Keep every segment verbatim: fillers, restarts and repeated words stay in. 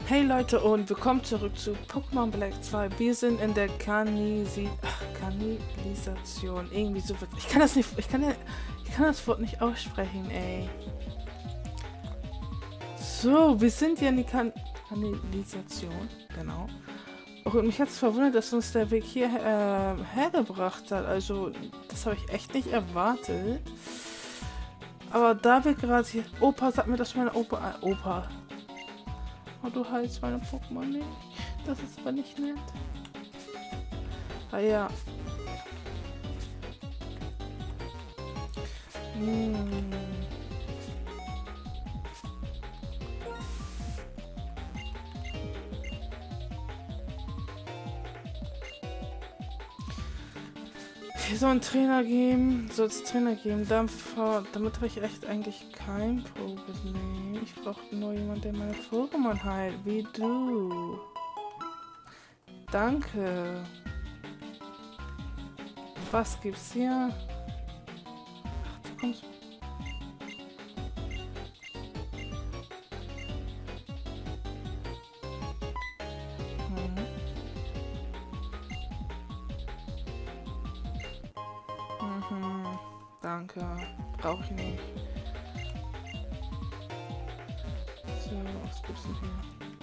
Hey Leute und willkommen zurück zu Pokémon Black zwei. Wir sind in der Kanisi Ach, Kanalisation. Irgendwie so wird. Ich kann das nicht. Ich kann, ja, ich kann das Wort nicht aussprechen, ey. So, wir sind ja in die kan Kanalisation. Genau. Und mich hat es verwundert, dass uns der Weg hier äh, hergebracht hat. Also, das habe ich echt nicht erwartet. Aber da wir gerade hier. Opa, sag mir, dass meine Opa. Äh, Opa. Oh, du heißt meine Pokémon nicht. Das ist aber nicht nett. Ah ja. Hm. Hier soll ein Trainer geben. Soll es Trainer geben. Damit, damit habe ich echt eigentlich kein Problem. Ich brauche nur jemanden, der meine Pokémon heilt. Wie du. Danke. Was gibt's hier? Ach, du kommst. Hm. Mhm. Danke. Brauche ich nicht. So, was gibt's denn hier?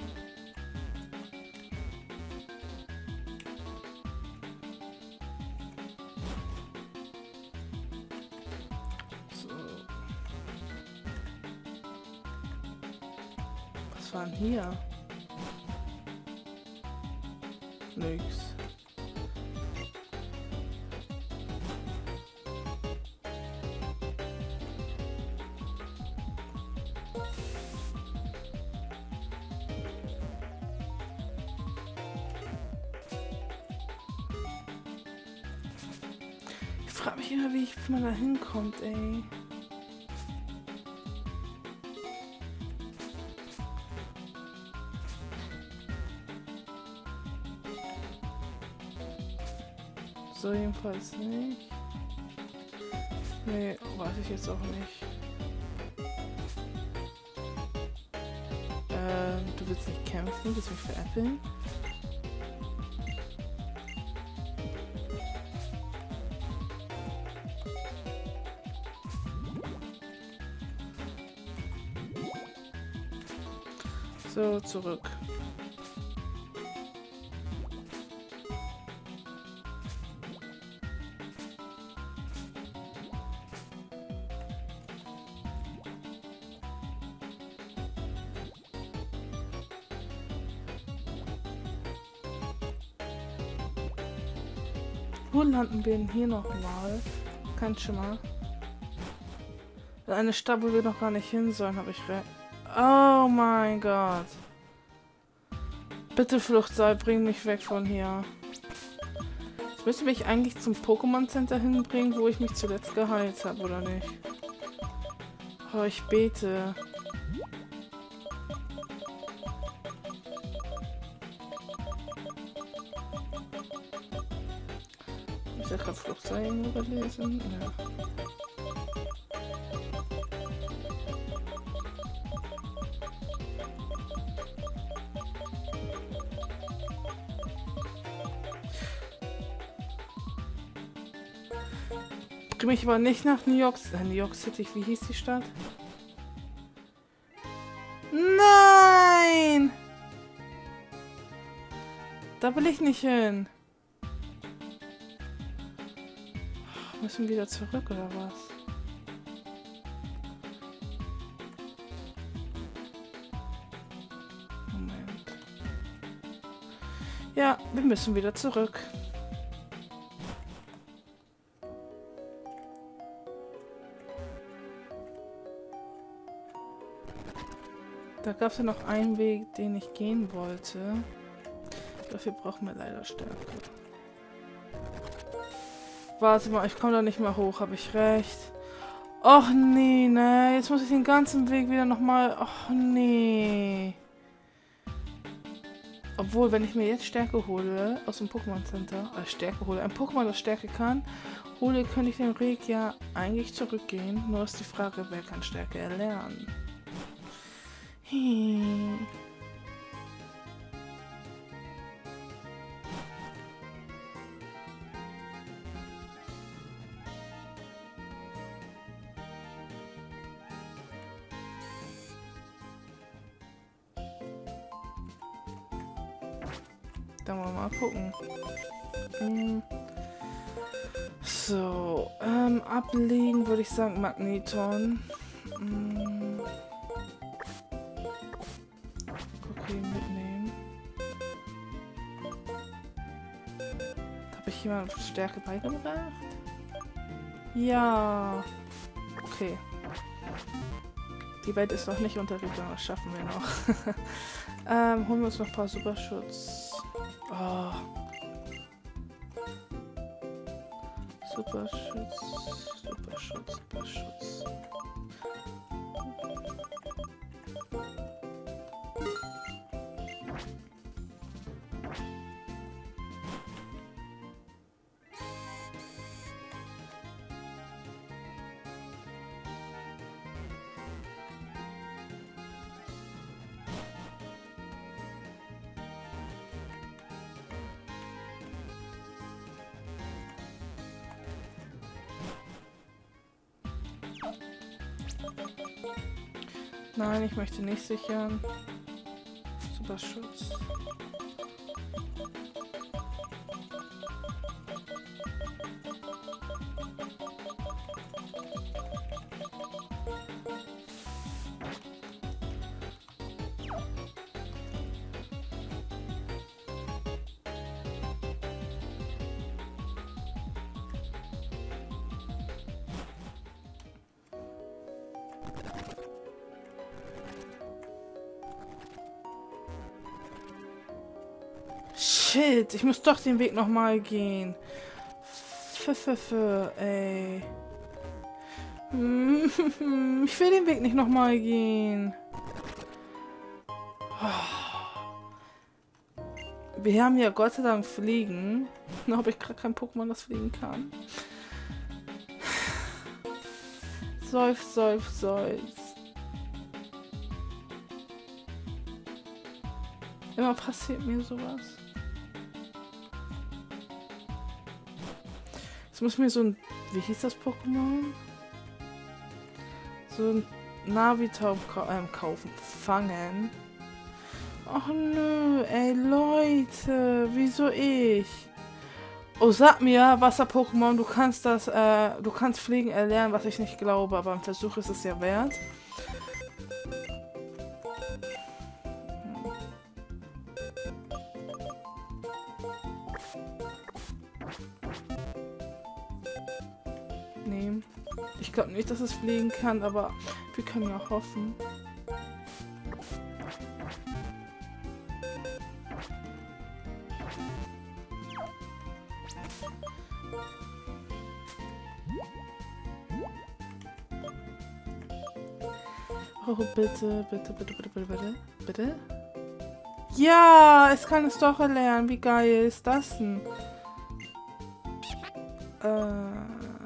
So. Was war denn hier? Nix. Ich frage mich immer, wie ich, wie man da hinkommt, ey. So jedenfalls nicht. Nee, weiß ich jetzt auch nicht. Ähm, du willst nicht kämpfen, willst mich veräppeln? So, zurück. Wo landen wir denn hier nochmal? Kein Schimmer. In eine Stadt, wo wir noch gar nicht hin sollen, habe ich recht. Oh mein Gott. Bitte Fluchtseil, bring mich weg von hier. Jetzt müsste mich eigentlich zum Pokémon Center hinbringen, wo ich mich zuletzt geheilt habe, oder nicht? Oh, ich bete. Ich habe gerade Fluchtseil irgendwo gelesen. Ja. Bring mich aber nicht nach New York, äh, New York City. Wie hieß die Stadt? Nein! Da will ich nicht hin. Müssen wir wieder zurück oder was? Moment. Ja, wir müssen wieder zurück. Da gab es ja noch einen Weg, den ich gehen wollte. Dafür brauchen wir leider Stärke. Warte mal, ich komme da nicht mehr hoch, habe ich recht. Och nee, ne, jetzt muss ich den ganzen Weg wieder nochmal... Och nee. Obwohl, wenn ich mir jetzt Stärke hole, aus dem Pokémon Center, äh, Stärke hole, ein Pokémon, das Stärke kann, hole, könnte ich den Weg ja eigentlich zurückgehen. Nur ist die Frage, wer kann Stärke erlernen? Hm. Dann wollen wir mal gucken. Hm. So, ähm, ablegen würde ich sagen Magneton. Hm. Okay, mitnehmen. Habe ich jemand Stärke beigebracht? Ja. Okay. Die Welt ist noch nicht unterrichtet, das schaffen wir noch. ähm, holen wir uns noch ein paar Superschutz. Oh. Superschutz, Superschutz, Superschutz. Nein, ich möchte nicht sichern. Superschutz. Shit, ich muss doch den Weg nochmal gehen. Pfeffer, ey. Ich will den Weg nicht nochmal gehen. Wir haben ja Gott sei Dank Fliegen. Noch habe ich gerade kein Pokémon, das fliegen kann. Seufz, seufz, seufz. Immer passiert mir sowas. Jetzt muss mir so ein... Wie hieß das Pokémon? So ein Navitaub ka ähm, kaufen. Fangen. Ach nö, ey Leute. Wieso ich? Oh, sag mir, Wasser-Pokémon, du kannst das, äh, du kannst Fliegen erlernen, was ich nicht glaube, aber im Versuch ist es ja wert. Nee. Ich glaube nicht, dass es fliegen kann, aber wir können ja hoffen. Oh, bitte, bitte, bitte, bitte, bitte, bitte, bitte. Ja, es kann es doch erlernen. Wie geil ist das denn? Äh...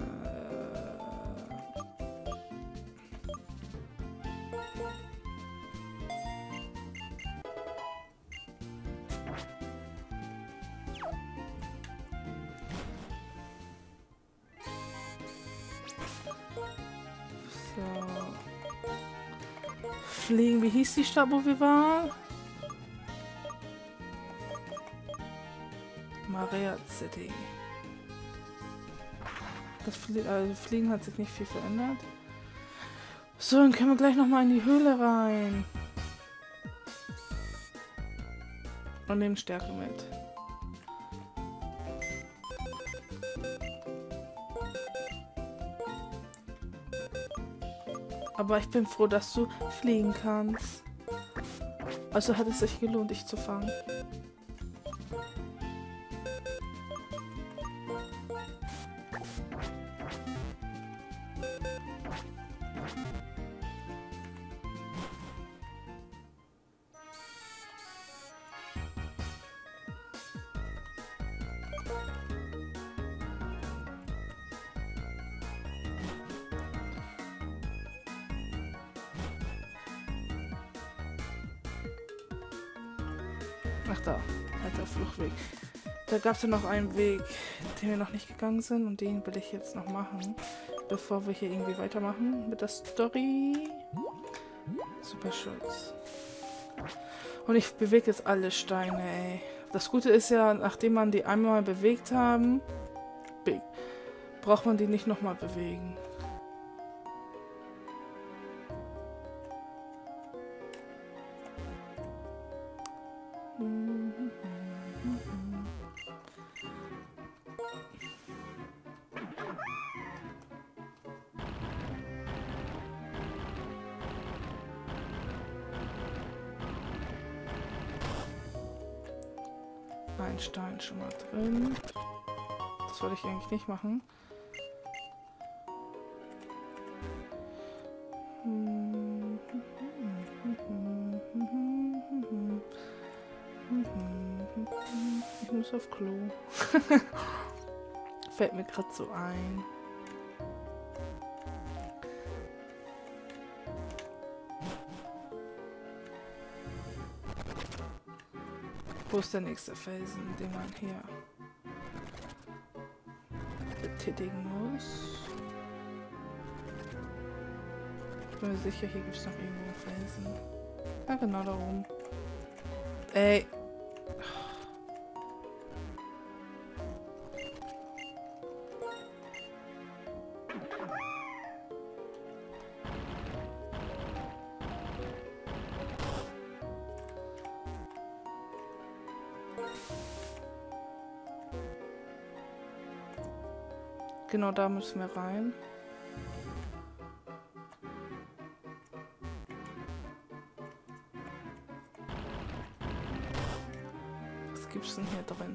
So. Fliegen, wie hieß die Stadt, wo wir waren? Maria City. Das Flie also Fliegen hat sich nicht viel verändert. So, dann können wir gleich nochmal in die Höhle rein. Und nehmen Stärke mit. Aber ich bin froh, dass du fliegen kannst. Also hat es sich gelohnt, dich zu fangen. Ach da, alter Fluchtweg. Da gab es ja noch einen Weg, den wir noch nicht gegangen sind und den will ich jetzt noch machen, bevor wir hier irgendwie weitermachen mit der Story. Superschutz. Und ich bewege jetzt alle Steine, ey. Das Gute ist ja, nachdem man die einmal bewegt haben, be braucht man die nicht nochmal bewegen. Ein Stein schon mal drin. Das wollte ich eigentlich nicht machen. Ich muss auf Klo. Fällt mir gerade so ein. Wo ist der nächste Felsen, den man hier betätigen muss? Ich bin mir sicher, hier gibt es noch irgendwo einen Felsen. Ja, genau da oben. Ey. Genau da müssen wir rein. Was gibt's denn hier drin?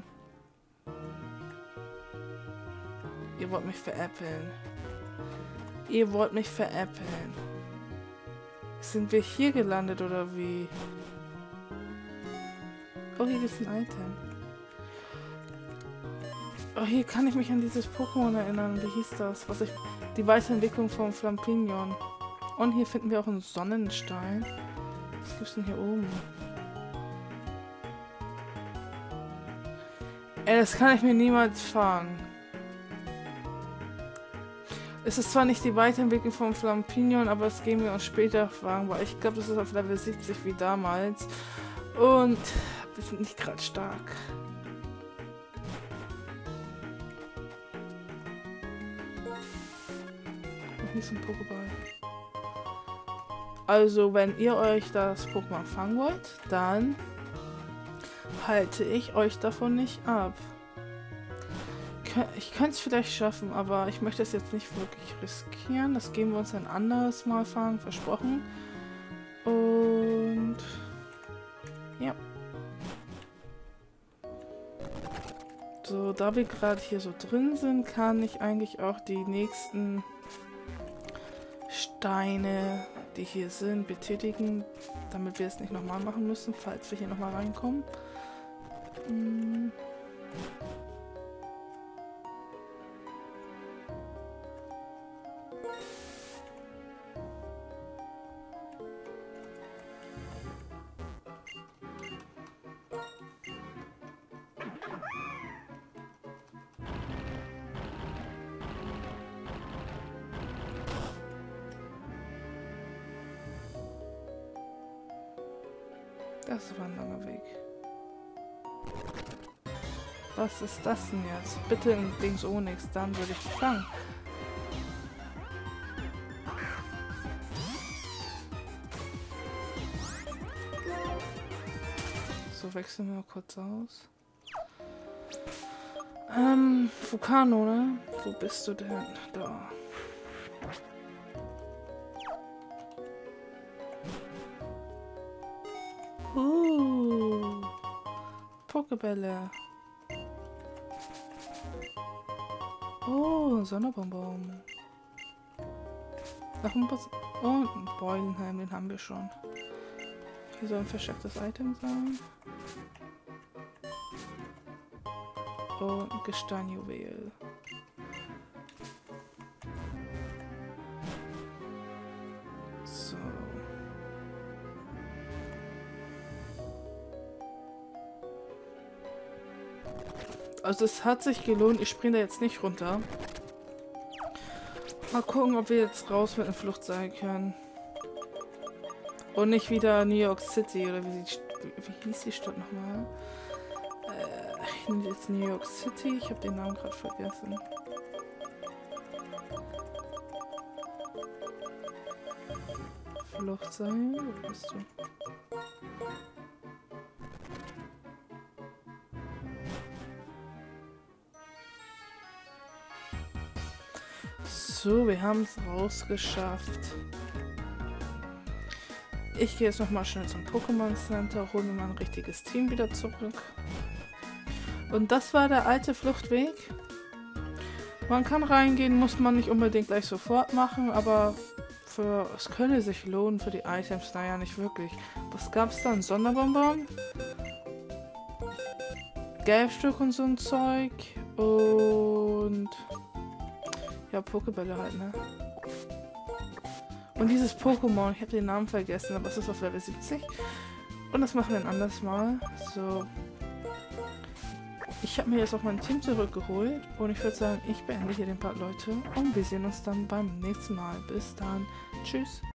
Ihr wollt mich veräppeln. Ihr wollt mich veräppeln. Sind wir hier gelandet oder wie? Oh, hier ist ein Item. Oh, hier kann ich mich an dieses Pokémon erinnern. Wie hieß das? Was ich. Die Weiterentwicklung vom Flampignon. Und hier finden wir auch einen Sonnenstein. Was gibt's denn hier oben? Ey, das kann ich mir niemals fangen. Es ist zwar nicht die Weiterentwicklung vom Flampignon, aber das gehen wir uns später fragen, weil ich glaube, das ist auf Level siebzig wie damals. Und wir sind nicht gerade stark. Hier ist ein Pokéball. Also, wenn ihr euch das Pokémon fangen wollt, dann halte ich euch davon nicht ab. Ich könnte es vielleicht schaffen, aber ich möchte es jetzt nicht wirklich riskieren. Das gehen wir uns ein anderes Mal fangen, versprochen. Und ja. So, da wir gerade hier so drin sind, kann ich eigentlich auch die nächsten Steine, die hier sind, betätigen, damit wir es nicht nochmal machen müssen, falls wir hier nochmal reinkommen. Hm. Das war ein langer Weg. Was ist das denn jetzt? Bitte in links ohne nichts, dann würde ich dich fangen. So, wechseln wir mal kurz aus. Ähm, Vulcano, ne? Wo bist du denn? Da. Uh, Pokebälle. Oh, Sonnenbonbon. Noch ein Bus oh, ein Beulenhelm, den haben wir schon. Hier soll ein verstecktes Item sein. Und ein Gesteinjuwel. So. Also es hat sich gelohnt, ich springe da jetzt nicht runter. Mal gucken, ob wir jetzt raus mit einer Flucht sein können. Und nicht wieder New York City, oder wie, wie, wie hieß die Stadt nochmal? Äh, ich nehme jetzt New York City. Ich habe den Namen gerade vergessen. Fluchtseil, wo bist du? So, wir haben es rausgeschafft. Ich gehe jetzt nochmal schnell zum Pokémon Center, hole mir mal ein richtiges Team wieder zurück. Und das war der alte Fluchtweg. Man kann reingehen, muss man nicht unbedingt gleich sofort machen, aber für, es könnte sich lohnen für die Items, naja, nicht wirklich. Was gab's da? Ein Sonderbonbon? Gelbstück und so ein Zeug. Und ja, Pokébälle halt, ne? Und dieses Pokémon, ich habe den Namen vergessen, aber es ist auf Level siebzig. Und das machen wir ein anderes Mal. So. Ich habe mir jetzt auch mein Team zurückgeholt. Und ich würde sagen, ich beende hier den Part, Leute. Und wir sehen uns dann beim nächsten Mal. Bis dann. Tschüss.